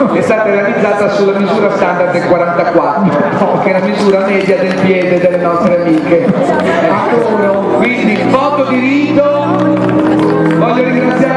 è stata realizzata sulla misura standard del 44, che è la misura media del piede delle nostre amiche. Quindi foto di rito, voglio ringraziare